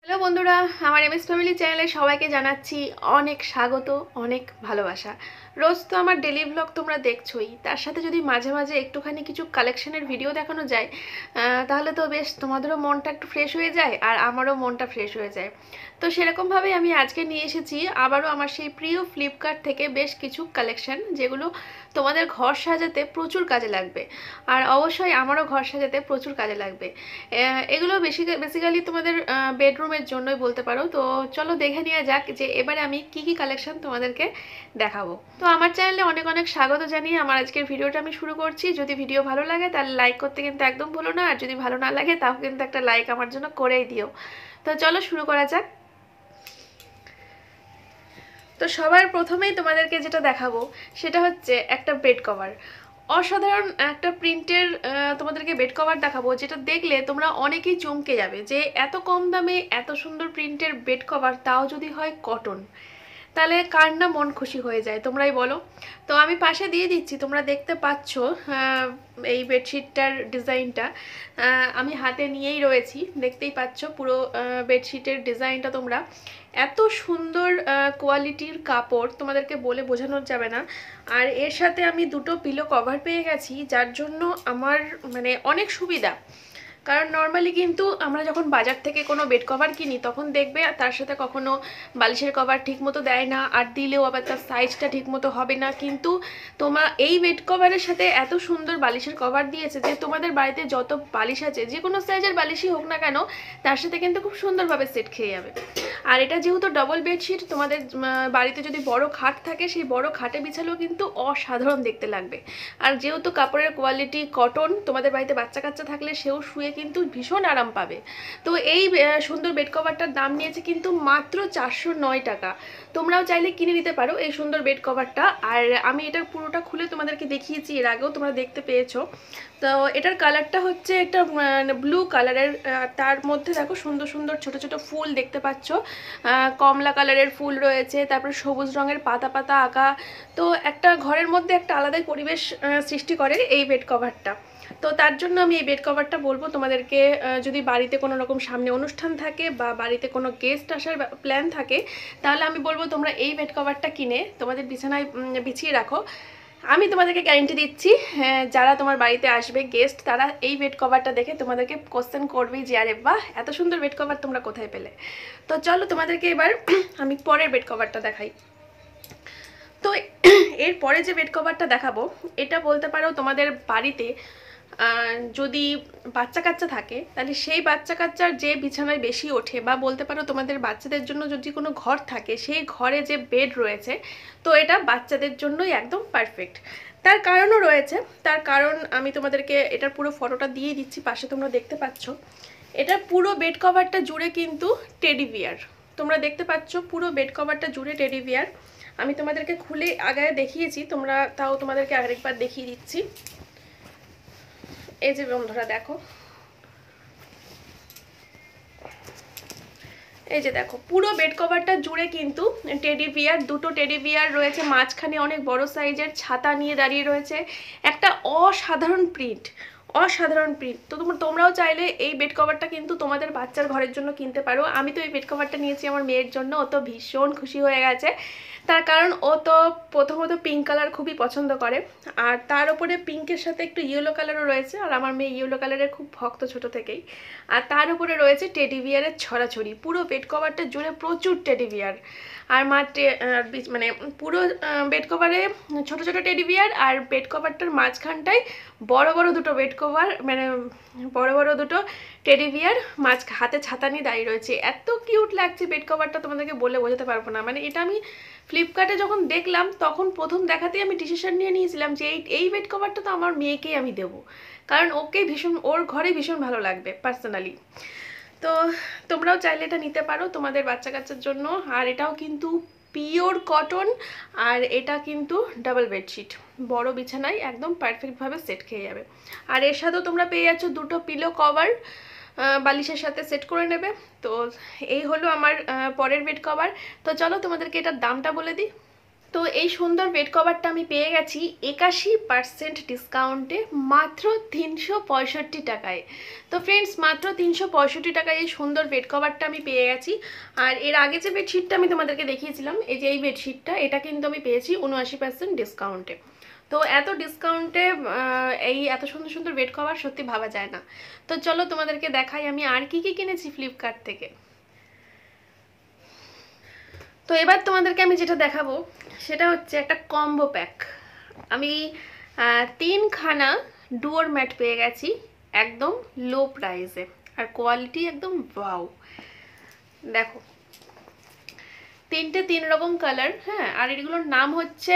Hello বন্ধুরা, আমার MS family চ্যানেলে সবাইকে জানাচ্ছি অনেক স্বাগত, অনেক ভালোবাসা। রোজ তো আমার ডেলি ব্লগ তোমরা দেখছোই, তার সাথে যদি মাঝে মাঝে একটুখানি কিছু কালেকশনের ভিডিও দেখানো যায় তাহলে তো বেশ তোমাদেরও মনটা একটু ফ্রেশ হয়ে যায় আর আমারও মনটা ফ্রেশ হয়ে যায়। তো সেরকমভাবেই আমি আজকে নিয়ে এসেছি আবারও আমার সেই প্রিয় ফ্লিপকার্ট থেকে বেশ কিছু কালেকশন, যেগুলো তোমাদের ঘর সাজাতে প্রচুর কাজে লাগবে আর অবশ্যই আমারও ঘর সাজাতে প্রচুর কাজে লাগবে। এগুলো বেসিক্যালি তোমাদের বেডরুমের জন্যই বলতে পারো। তো চলো দেখে নেওয়া যাক যে এবারে আমি কি কি কালেকশন তোমাদেরকে দেখাবো। তো আমার চ্যানেলে অনেক অনেক স্বাগত জানিয়ে আমার আজকের ভিডিওটা আমি শুরু করছি। যদি ভিডিও ভালো লাগে তাহলে লাইক করতে কিন্তু একদম ভুলো না, আর যদি ভালো না লাগে তাও কিন্তু একটা লাইক আমার জন্য করেই দিও। তো চলো শুরু করা যাক। তো সবার প্রথমেই তোমাদেরকে যেটা দেখাবো সেটা হচ্ছে একটা বেড কভার। অসাধারণ একটা প্রিন্টের তোমাদেরকে বেড কভার দেখাবো, যেটা দেখলে তোমরা অনেকেই চমকে যাবে যে এত কম দামে এত সুন্দর প্রিন্টের বেড কভার, তাও যদি হয় কটন, তাহলে কার না মন খুশি হয়ে যায় তোমরাই বলো। তো আমি পাশে দিয়ে দিচ্ছি, তোমরা দেখতে পাচ্ছ এই বেডশিটটার ডিজাইনটা আমি হাতে নিয়েই রয়েছি, দেখতেই পাচ্ছ পুরো বেডশিটের ডিজাইনটা। তোমরা এত সুন্দর কোয়ালিটির কাপড় তোমাদেরকে বলে বোঝানো যাবে না। আর এর সাথে আমি দুটো পিলো কভার পেয়ে গেছি, যার জন্য আমার মানে অনেক সুবিধা। কারণ নর্মালি কিন্তু আমরা যখন বাজার থেকে কোনো বেড কভার কিনি তখন দেখবে তার সাথে কখনো বালিশের কভার ঠিকমতো দেয় না, আর দিলেও আবার তার সাইজটা ঠিকমতো হবে না। কিন্তু তোমার এই বেড কভারের সাথে এত সুন্দর বালিশের কভার দিয়েছে যে তোমাদের বাড়িতে যত বালিশ আছে, যে কোনো সাইজের বালিশই হোক না কেন, তার সাথে কিন্তু খুব সুন্দরভাবে সেট খেয়ে যাবে। আর এটা যেহেতু ডবল বেডশিট, তোমাদের বাড়িতে যদি বড় খাট থাকে সেই বড় খাটে বিছালেও কিন্তু অসাধারণ দেখতে লাগবে। আর যেহেতু কাপড়ের কোয়ালিটি কটন, তোমাদের বাড়িতে বাচ্চা কাচ্চা থাকলে সেও শুয়ে কিন্তু ভীষণ আরাম পাবে। তো এই সুন্দর বেড কভারটার দাম নিয়েছে কিন্তু মাত্র 409 টাকা। তোমরাও চাইলে কিনে নিতে পারো এই সুন্দর বেড কভারটা। আর আমি এটা পুরোটা খুলে তোমাদেরকে দেখিয়েছি এর আগেও, তোমরা দেখতে পেয়েছো। তো এটার কালারটা হচ্ছে একটা ব্লু কালারের, তার মধ্যে দেখো সুন্দর সুন্দর ছোট ছোট ফুল দেখতে পাচ্ছ। কমলা কালারের ফুল রয়েছে, তারপরে সবুজ রঙের পাতা পাতা আঁকা। তো একটা ঘরের মধ্যে একটা আলাদাই পরিবেশ সৃষ্টি করে এই বেড কভারটা। তো তার জন্য আমি এই বেড কভারটা বলবো তোমাদেরকে, যদি বাড়িতে কোনো রকম সামনে অনুষ্ঠান থাকে বা বাড়িতে কোনো গেস্ট আসার প্ল্যান থাকে, তাহলে আমি বলবো তোমরা এই বেড কভারটা কিনে তোমাদের বিছানায় বিছিয়ে রাখো। আমি তোমাদেরকে গ্যারেন্টি দিচ্ছি, যারা তোমার বাড়িতে আসবে গেস্ট, তারা এই বেড কভারটা দেখে তোমাদেরকে কোশ্চেন করবেই যে আরে বাহ, এত সুন্দর বেড কভার তোমরা কোথায় পেলে। তো চলো তোমাদেরকে এবার আমি পরের বেড কভারটা দেখাই। তো এর পরে যে বেড কভারটা দেখাবো, এটা বলতে পারো তোমাদের বাড়িতে যদি বাচ্চা কাচ্চা থাকে তাহলে সেই বাচ্চা কাচ্চার যে বিছানায় বেশি ওঠে, বা বলতে পারো তোমাদের বাচ্চাদের জন্য যদি কোনো ঘর থাকে সেই ঘরে যে বেড রয়েছে, তো এটা বাচ্চাদের জন্যই একদম পারফেক্ট। তার কারণও রয়েছে। তার কারণ আমি তোমাদেরকে এটার পুরো ফটোটা দিয়ে দিচ্ছি, পাশে তোমরা দেখতে পাচ্ছ। এটার পুরো বেড কভারটা জুড়ে কিন্তু টেডি বিয়ার। তোমরা দেখতে পাচ্ছ পুরো বেড কভারটা জুড়ে টেডি বিয়ার। আমি তোমাদেরকে খুলে আগে দেখিয়েছি, তোমরা তাও তোমাদেরকে আরেকবার দেখিয়ে দিচ্ছি। এই যে বন্ধুরা দেখো, এই যে দেখো পুরো বেড কভারটা জুড়ে কিন্তু টেডি বিয়ার, দুটো টেডি বিয়ার রয়েছে, মাঝখানে অনেক বড় সাইজের ছাতা নিয়ে দাঁড়িয়ে রয়েছে। একটা অসাধারণ প্রিন্ট, অসাধারণ প্রিন্ট। তো তোমরাও চাইলে এই বেড কভারটা কিন্তু তোমাদের বাচ্চার ঘরের জন্য কিনতে পারো। আমি তো এই বেড কভারটা নিয়েছি আমার মেয়ের জন্য, ও তো ভীষণ খুশি হয়ে গেছে। তার কারণ ও তো প্রথমত পিঙ্ক কালার খুবই পছন্দ করে, আর তার উপরে পিঙ্কের সাথে একটু ইয়েলো কালারও রয়েছে, আর আমার মেয়ে ইয়েলো কালারের খুব ভক্ত ছোট থেকেই। আর তার উপরে রয়েছে টেডি বিয়ারের ছড়াছড়ি, পুরো বেড কভারটা জুড়ে প্রচুর টেডি বিয়ার। আর মানে পুরো বেড কভারে ছোট ছোট টেডি বিয়ার, আর বেড কভারটার মাঝখানটায় বড় বড় দুটো বেড কভার, মানে বড় বড় দুটো টেডি বিয়ার হাতে ছাতা নিয়ে দাঁড়িয়ে রয়েছে। এত কিউট লাগছে বেড কভারটা, তোমাদেরকে বলে বোঝাতে পারবো না। মানে এটা আমি ফ্লিপকার্টে যখন দেখলাম তখন প্রথম দেখাতেই আমি ডিসিশন নিয়ে নিয়েছিলাম যে এই বেড কভারটা তো আমার মেয়েকেই আমি দেবো, কারণ ওকে ভীষণ, ওর ঘরে ভীষণ ভালো লাগবে পার্সোনালি। তো তোমরাও চাইলে এটা নিতে পারো তোমাদের বাচ্চা কাচ্চার জন্য। আর এটাও কিন্তু পিওর কটন, আর এটা কিন্তু ডাবল বেডশিট, বড় বিছানায় একদম পারফেক্টভাবে সেট খেয়ে যাবে। আর এর সাথেও তোমরা পেয়ে যাচ্ছ দুটো পিলো কভার, বালিশের সাথে সেট করে নেবে। তো এই হলো আমার পরের বেড কভার। তো চলো তোমাদেরকে এটার দামটা বলে দিই। তো এই সুন্দর বেড কভারটা আমি পেয়ে গেছি 81% ডিসকাউন্টে মাত্র 365 টাকায়। তো ফ্রেন্ডস, মাত্র 365 টাকায় এই সুন্দর বেড কভারটা আমি পেয়ে গেছি। আর এর আগে যে বেডশিটটা আমি তোমাদেরকে দেখিয়েছিলাম, এই যে এই বেডশিটটা, এটা কিন্তু আমি পেয়েছি 79% ডিসকাউন্টে। তো এত ডিসকাউন্টে এই এত সুন্দর সুন্দর বেড কভার সত্যি ভাবা যায় না। তো চলো তোমাদেরকে দেখাই আমি আর কি কি কিনেছি ফ্লিপকার্ট থেকে। তো এবার তোমাদেরকে আমি যেটা দেখাবো সেটা হচ্ছে একটা কম্বো প্যাক। আমি 3খানা ডুয়োর ম্যাট পেয়ে গেছি একদম লো প্রাইসে, আর কোয়ালিটি একদম ওয়াও। দেখো, 3 রকম কালার, হ্যাঁ। আর এগুলোর নাম হচ্ছে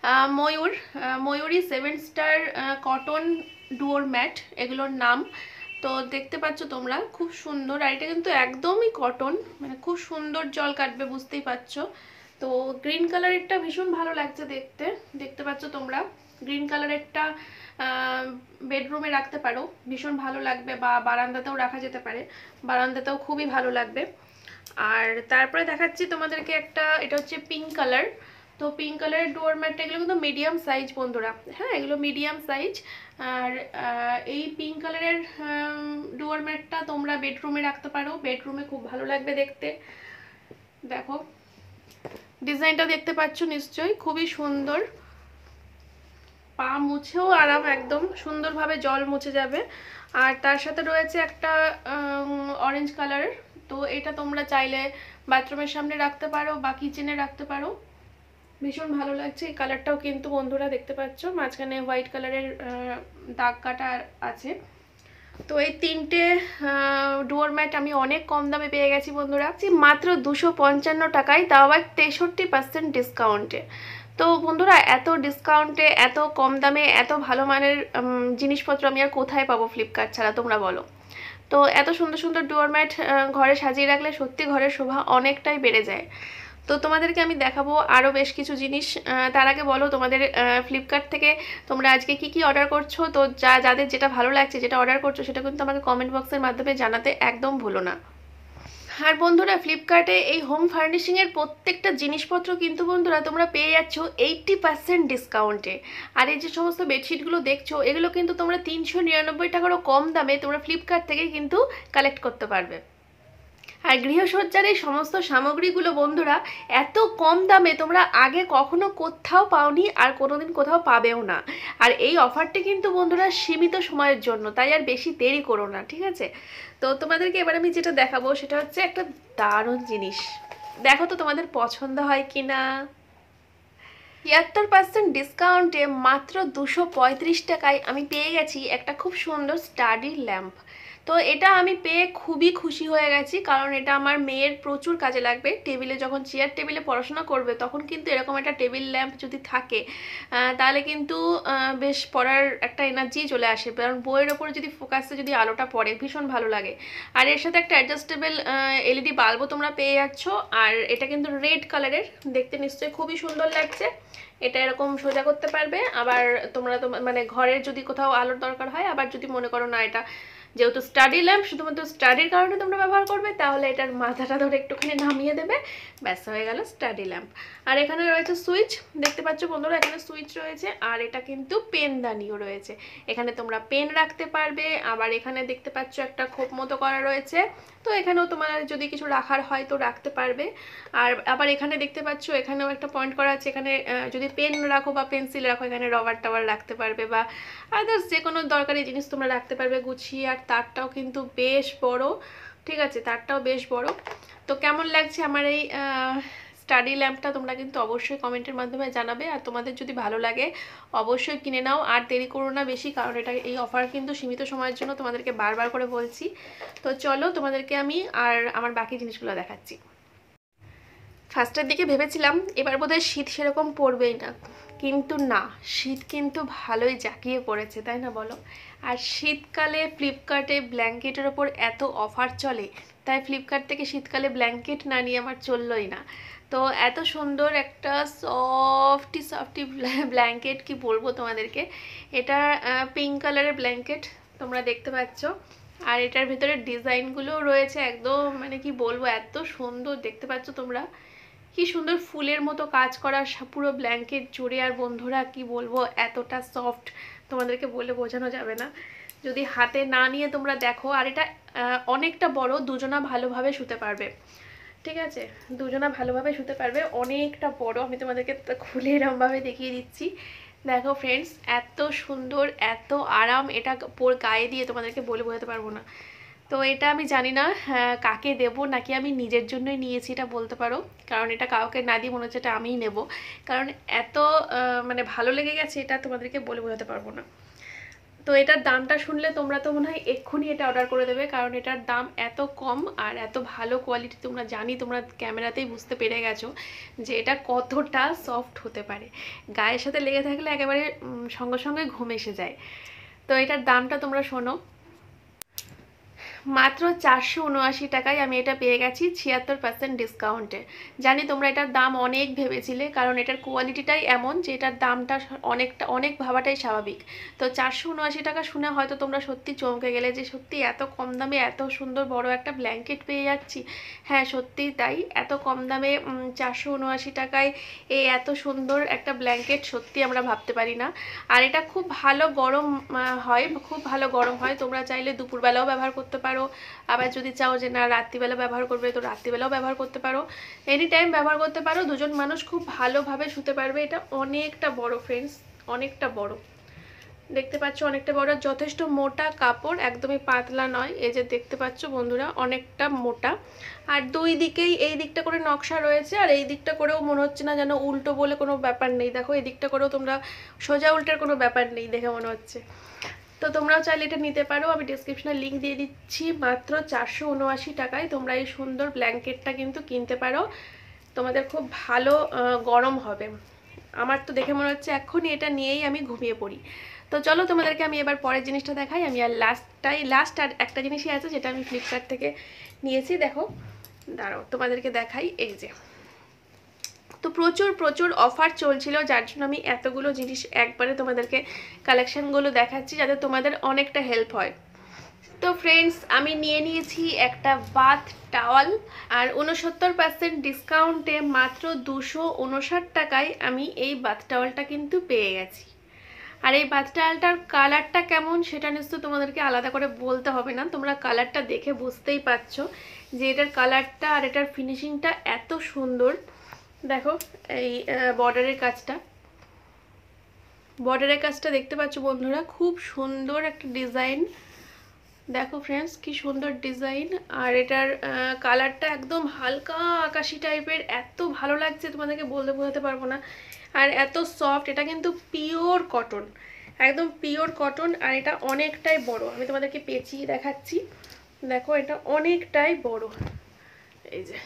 Mayuri 7 star cotton door mat এগুলোর নাম। তো দেখতে পাচ্ছ তোমরা, খুব সুন্দর। আর এটা কিন্তু একদমই কটন, মানে খুব সুন্দর জল কাটবে, বুঝতেই পারছো। তো গ্রিন কালারেরটা ভীষণ ভালো লাগছে দেখতে, দেখতে পাচ্ছ তোমরা। গ্রিন কালারেরটা বেডরুমে রাখতে পারো, ভীষণ ভালো লাগবে, বা বারান্দাতেও রাখা যেতে পারে, বারান্দাতেও খুবই ভালো লাগবে। আর তারপরে দেখাচ্ছি তোমাদেরকে একটা, এটা হচ্ছে পিঙ্ক কালার। তো পিঙ্ক কালারের ডোর ম্যাটটা, এগুলো কিন্তু মিডিয়াম সাইজ বন্ধুরা, হ্যাঁ, এগুলো মিডিয়াম সাইজ। আর এই পিঙ্ক কালারের ডোর ম্যাটটা তোমরা বেডরুমে রাখতে পারো, বেডরুমে খুব ভালো লাগবে দেখতে। দেখো ডিজাইনটা দেখতে পাচ্ছ নিশ্চয়ই, খুবই সুন্দর। পা মুছেও আরাম, একদম সুন্দরভাবে জল মুছে যাবে। আর তার সাথে রয়েছে একটা অরেঞ্জ কালারের। তো এটা তোমরা চাইলে বাথরুমের সামনে রাখতে পারো বা কিচেনে রাখতে পারো, ভীষণ ভালো লাগছে। এই কালারটাও কিন্তু বন্ধুরা দেখতে পাচ্ছ মাঝখানে হোয়াইট কালারের দাগ কাটা আছে। তো এই 3টে ডোর ম্যাট আমি অনেক কম দামে পেয়ে গেছি বন্ধুরা, মাত্র 255 টাকায়, তাও আবার 63% ডিসকাউন্টে। তো বন্ধুরা, এত ডিসকাউন্টে, এত কম দামে, এত ভালো মানের জিনিসপত্র আমি আর কোথায় পাবো ফ্লিপকার্ট ছাড়া, তোমরা বলো। তো এত সুন্দর সুন্দর ডোর ম্যাট ঘরে সাজিয়ে রাখলে সত্যি ঘরের শোভা অনেকটাই বেড়ে যায়। তো তোমাদেরকে আমি দেখাবো আরও বেশ কিছু জিনিস। তার আগে বলো তোমাদের ফ্লিপকার্ট থেকে তোমরা আজকে কি কি অর্ডার করছো। তো যাদের যেটা ভালো লাগছে, যেটা অর্ডার করছো, সেটা কিন্তু আমাকে কমেন্ট বক্সের মাধ্যমে জানাতে একদম ভুলো না। আর বন্ধুরা, ফ্লিপকার্টে এই হোম ফার্নিশিংয়ের প্রত্যেকটা জিনিসপত্র কিন্তু বন্ধুরা তোমরা পেয়ে যাচ্ছ 80% ডিসকাউন্টে। আর এই যে সমস্ত বেডশিটগুলো দেখছো, এগুলো কিন্তু তোমরা 399 টাকারও কম দামে তোমরা ফ্লিপকার্ট থেকে কিন্তু কালেক্ট করতে পারবে। আর গৃহসজ্জার এই সমস্ত সামগ্রীগুলো বন্ধুরা এত কম দামে তোমরা আগে কখনো কোথাও পাওনি, আর কোনোদিন কোথাও পাবেও না। আর এই অফারটি কিন্তু বন্ধুরা সীমিত সময়ের জন্য, তাই আর বেশি দেরি করো না, ঠিক আছে। তো তোমাদেরকে এবার আমি যেটা দেখাবো সেটা হচ্ছে একটা দারুণ জিনিস। দেখো তো তোমাদের পছন্দ হয় কি না। 75% ডিসকাউন্টে মাত্র 235 টাকায় আমি পেয়ে গেছি একটা খুব সুন্দর স্টাডি ল্যাম্প। তো এটা আমি পেয়ে খুবই খুশি হয়ে গেছি, কারণ এটা আমার মেয়ের প্রচুর কাজে লাগবে। টেবিলে যখন চেয়ার টেবিলে পড়াশোনা করবে, তখন কিন্তু এরকম একটা টেবিল ল্যাম্প যদি থাকে, তাহলে কিন্তু বেশ পড়ার একটা এনার্জি চলে আসে, কারণ বইয়ের ওপরে যদি ফোকাসে যদি আলোটা পড়ে ভীষণ ভালো লাগে। আর এর সাথে একটা অ্যাডজাস্টেবল এলইডি বাল্বও তোমরা পেয়ে যাচ্ছ। আর এটা কিন্তু রেড কালারের, দেখতে নিশ্চয়ই খুবই সুন্দর লাগছে। এটা এরকম সোজা করতে পারবে, আবার তোমরা মানে ঘরের যদি কোথাও আলোর দরকার হয়, আবার যদি মনে করো না এটা যেহেতু স্টাডি ল্যাম্প শুধুমাত্র স্টাডির কারণে তোমরা ব্যবহার করবে, তাহলে এটার মাথাটা ধরে একটুখানি নামিয়ে দেবে, ব্যাস হয়ে গেল স্টাডি ল্যাম্প। আর এখানে রয়েছে সুইচ, দেখতে পাচ্ছ বন্ধুরা, এখানে সুইচ রয়েছে। আর এটা কিন্তু পেনদানিও রয়েছে, এখানে তোমরা পেন রাখতে পারবে। আবার এখানে দেখতে পাচ্ছ একটা খোপ মতো করা রয়েছে, তো এখানেও তোমার যদি কিছু রাখার হয় তো রাখতে পারবে। আর আবার এখানে দেখতে পাচ্ছ এখানেও একটা পয়েন্ট করা আছে, এখানে যদি পেন রাখো বা পেন্সিল রাখো, এখানে রবার টাবার রাখতে পারবে, বা আদার্স যে কোনো দরকারি জিনিস তোমরা রাখতে পারবে গুছিয়ে। আর তারটাও কিন্তু বেশ বড়, ঠিক আছে, তারটাও বেশ বড়। তো কেমন লাগছে আমার এই স্টাডি ল্যাম্পটা তোমরা কিন্তু অবশ্যই কমেন্টের মাধ্যমে জানাবে। আর তোমাদের যদি ভালো লাগে অবশ্যই কিনে নাও, আর দেরি করো না বেশি, কারণ এটা এই অফার কিন্তু সীমিত সময়ের জন্য, তোমাদেরকে বারবার করে বলছি। তো চলো তোমাদেরকে আমি আর আমার বাকি জিনিসগুলো দেখাচ্ছি। ফার্স্টের দিকে ভেবেছিলাম এবার বোধহয় শীত সেরকম পড়বেই না, কিন্তু না, শীত কিন্তু ভালোই জাঁকিয়ে পড়েছে, তাই না বলো। আর শীতকালে ফ্লিপকার্টে ব্ল্যাঙ্কেটের ওপর এত অফার চলে, তাই ফ্লিপকার্ট থেকে শীতকালে ব্ল্যাঙ্কেট না নিয়ে আমার চললই না। তো এত সুন্দর একটা সফটি ব্ল্যাঙ্কেট, কি বলবো তোমাদেরকে। এটা পিঙ্ক কালারের ব্ল্যাঙ্কেট তোমরা দেখতে পাচ্ছ। আর এটার ভিতরে ডিজাইনগুলো রয়েছে একদম, মানে কি বলবো, এত সুন্দর দেখতে পাচ্ছ তোমরা। কি সুন্দর ফুলের মতো কাজ করা পুরো ব্ল্যাঙ্কেট জুড়ে। আর বন্ধুরা কি বলবো, এতটা সফট তোমাদেরকে বলে বোঝানো যাবে না যদি হাতে না নিয়ে তোমরা দেখো। আর এটা অনেকটা বড়, দুজনা ভালোভাবে শুতে পারবে, ঠিক আছে, দুজনা ভালোভাবে শুতে পারবে, অনেকটা বড়। আমি তোমাদেরকে খুলে এরমভাবে দেখিয়ে দিচ্ছি। দেখো ফ্রেন্ডস, এত সুন্দর, এত আরাম, এটা গায়ে দিয়ে তোমাদেরকে বলে বোঝাতে পারবো না। তো এটা আমি জানি না কাকে দেব, নাকি আমি নিজের জন্যই নিয়েছি এটা বলতে পারো, কারণ এটা কাউকে না দিয়ে মনে হচ্ছে এটা আমিই নেব, কারণ এত মানে ভালো লেগে গেছে, এটা তোমাদেরকে বলে বোঝাতে পারবো না। তো এটার দামটা শুনলে তোমরা তো মনে হয় এক্ষুনি এটা অর্ডার করে দেবে, কারণ এটার দাম এত কম আর এত ভালো কোয়ালিটি। তোমরা ক্যামেরাতেই বুঝতে পেরে গেছো যে এটা কতটা সফট হতে পারে, গায়ের সাথে লেগে থাকলে একেবারে সঙ্গে সঙ্গে ঘুম এসে যায়। তো এটার দামটা তোমরা শোনো, মাত্র 479 টাকায় আমি এটা পেয়ে গেছি 76% ডিসকাউন্টে। জানি তোমরা এটার দাম অনেক ভেবেছিলে, কারণ এটার কোয়ালিটিটাই এমন যে এটার দামটা অনেক ভাবাটাই স্বাভাবিক। তো 479 টাকা শুনে হয়তো তোমরা সত্যি চমকে গেলে যে সত্যি এত কম দামে এত সুন্দর বড় একটা ব্ল্যাঙ্কেট পেয়ে যাচ্ছি। হ্যাঁ সত্যিই তাই, এত কম দামে 479 টাকায় এই এত সুন্দর একটা ব্ল্যাঙ্কেট সত্যি আমরা ভাবতে পারি না। আর এটা খুব ভালো গরম হয়, খুব ভালো গরম হয়। তোমরা চাইলে দুপুরবেলাও ব্যবহার করতে পারো, আবার যদি চাও যে না রাত্রিবেলা ব্যবহার করবে তো রাত্রিবেলাও ব্যবহার করতে পারো, এনি টাইম ব্যবহার করতে পারো। দুজন মানুষ খুব ভালোভাবে শুতে পারবে। এটা অনেকটা বড় ফ্রেন্ডস, অনেকটা বড়, দেখতে পাচ্ছ অনেকটা বড়, যথেষ্ট মোটা কাপড়, একদমই পাতলা নয়। এই যে দেখতে পাচ্ছ বন্ধুরা, অনেকটা মোটা। আর দুই দিকেই এই দিকটা করে নকশা রয়েছে, আর এই দিকটা করেও মনে হচ্ছে না যেন উল্টো বলে কোনো ব্যাপার নেই। দেখো এই দিকটা করেও তোমরা সোজা উল্টার কোনো ব্যাপার নেই দেখে মনে হচ্ছে। তো তোমরাও চাইলে এটা নিতে পারো, আমি ডিসক্রিপশনে লিঙ্ক দিয়ে দিচ্ছি। মাত্র 479 টাকায় তোমরা এই সুন্দর ব্ল্যাঙ্কেটটা কিন্তু কিনতে পারো, তোমাদের খুব ভালো গরম হবে। আমার তো দেখে মনে হচ্ছে এক্ষুনি এটা নিয়েই আমি ঘুমিয়ে পড়ি। তো চলো তোমাদেরকে আমি এবার পরের জিনিসটা দেখাই। আমি আর লাস্ট আর একটা জিনিসই আছে যেটা আমি ফ্লিপকার্ট থেকে নিয়েছি। দেখো দাঁড়াও তোমাদেরকে দেখাই, এই যে। তো প্রচুর অফার চলছিল, যার জন্য আমি এতগুলো জিনিস একবারে তোমাদেরকে কালেকশানগুলো দেখাচ্ছি যাতে তোমাদের অনেকটা হেল্প হয়। তো ফ্রেন্ডস, আমি নিয়ে নিয়েছি একটা বাথ টাওয়াল, আর 69% ডিসকাউন্টে মাত্র 259 টাকায় আমি এই বাথ টাওয়ালটা কিন্তু পেয়ে গেছি। আর এই বাথ টাওয়ালটার কালারটা কেমন সেটা নিশ্চয়ই তোমাদেরকে আলাদা করে বলতে হবে না, তোমরা কালারটা দেখে বুঝতেই পারছো যে এটার কালারটা আর এটার ফিনিশিংটা এত সুন্দর। দেখো এই বর্ডারের কাজটা দেখতে পাচ্ছ বন্ধুরা, খুব সুন্দর একটা ডিজাইন। দেখো ফ্রেন্ডস কি সুন্দর ডিজাইন, আর এটার কালারটা একদম হালকা আকাশি টাইপের, এত ভালো লাগছে তোমাদেরকে বলতে বোঝাতে পারবো না। আর এত সফট, এটা কিন্তু পিওর কটন, একদম পিওর কটন। আর এটা অনেকটাই বড়, আমি তোমাদেরকে পেঁচিয়ে দেখাচ্ছি। দেখো এটা অনেকটাই বড়, এই যে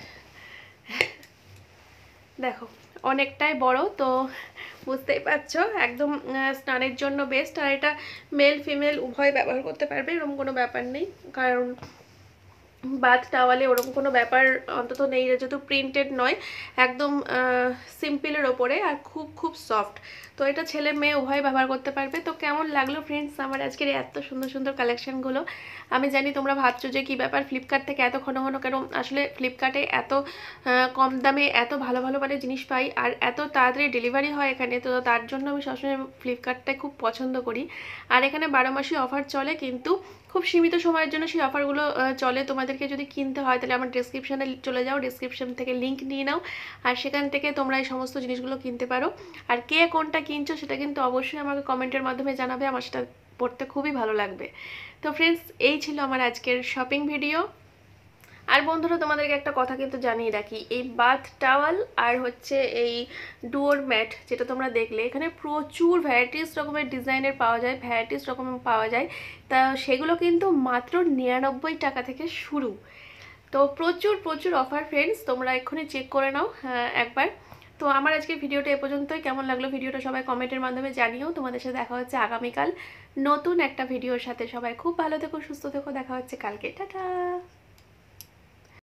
দেখো অনেকটাই বড়। তো বুঝতেই পারছো একদম স্নানের জন্য বেস্ট। আর এটা মেল ফিমেল উভয় ব্যবহার করতে পারবে, এরকম কোনো ব্যাপার নেই, কারণ বাথ টাওয়ালে ওরকম কোনো ব্যাপার অন্তত নেই, যেহেতু প্রিন্টেড নয়, একদম সিম্পলের ওপরে, আর খুব সফট। তো এটা ছেলে মেয়ে উভয় ব্যবহার করতে পারবে। তো কেমন লাগলো ফ্রেন্ডস আমার আজকের এত সুন্দর কালেকশানগুলো? আমি জানি তোমরা ভাবছো যে কী ব্যাপার, ফ্লিপকার্ট থেকে এত ঘন কেন? আসলে ফ্লিপকার্টে এত কম দামে এত ভালো মানের জিনিস পাই, আর এত তাড়াতাড়ি ডেলিভারি হয় এখানে, তো তার জন্য আমি সবসময় ফ্লিপকার্টটাই খুব পছন্দ করি। আর এখানে 12 মাসই অফার চলে, কিন্তু খুব সীমিত সময়ের জন্য সেই অফারগুলো চলে। তোমাদেরকে যদি কিনতে হয় তাহলে আমার ডেসক্রিপশানে চলে যাও, ডেসক্রিপশান থেকে লিঙ্ক নিয়ে নাও, আর সেখান থেকে তোমরা এই সমস্ত জিনিসগুলো কিনতে পারো। আর কে কোনটা কিনছো সেটা কিন্তু অবশ্যই আমাকে কমেন্টের মাধ্যমে জানাবে, আমার সেটা পড়তে খুবই ভালো লাগবে। তো ফ্রেন্ডস, এই ছিল আমার আজকের শপিং ভিডিও। আর বন্ধুরা তোমাদেরকে একটা কথা কিন্তু জানিয়ে রাখি, এই বাথ টাওয়াল আর হচ্ছে এই ডুয়োর ম্যাট যেটা তোমরা দেখলে, এখানে প্রচুর ভ্যারাইটিস রকমের ডিজাইনের পাওয়া যায়, ভ্যারাইটিস রকমের পাওয়া যায়। তা সেগুলো কিন্তু মাত্র 99 টাকা থেকে শুরু। তো প্রচুর অফার ফ্রেন্ডস, তোমরা এক্ষুনি চেক করে নাও একবার। তো আমার আজকের ভিডিওটা এ পর্যন্তই। কেমন লাগলো ভিডিওটা সবাই কমেন্টের মাধ্যমে জানিও। তোমাদের সাথে দেখা হচ্ছে আগামীকাল নতুন একটা ভিডিওর সাথে। সবাই খুব ভালো থেকো, সুস্থ থেকো, দেখা হচ্ছে কালকে, টাটা।